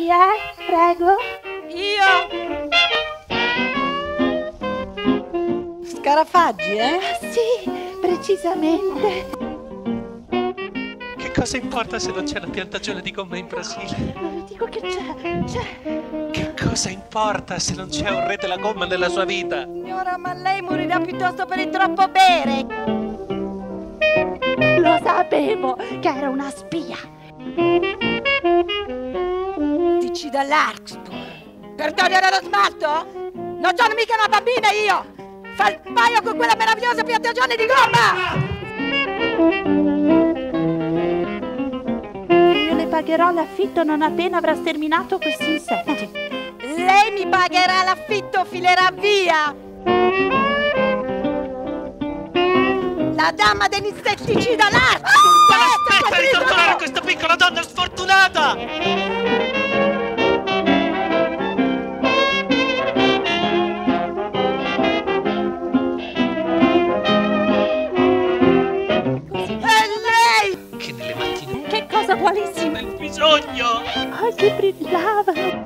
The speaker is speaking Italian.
Chi è? Prego. Io. Scarafaggi, eh? Sì, precisamente. Che cosa importa se non c'è una piantagione di gomma in Brasile? Dico che c'è. Che cosa importa se non c'è un re della gomma nella sua vita? Signora, ma lei morirà piuttosto per il troppo bere. Lo sapevo che era una spia. Dici dall'Arksburg. Per togliere lo smalto? Non sono mica una bambina io! Fa il paio con quella meravigliosa piantagione di gomma! Io le pagherò l'affitto non appena avrà sterminato questi insetti. Lei mi pagherà l'affitto o filerà via! La dama dell'insetticida Larksburg! Aspetta di torturare questa piccola donna sfortunata! E lei! Che nelle mattine Che cosa vuole insieme? del bisogno! Oh, che brillavano!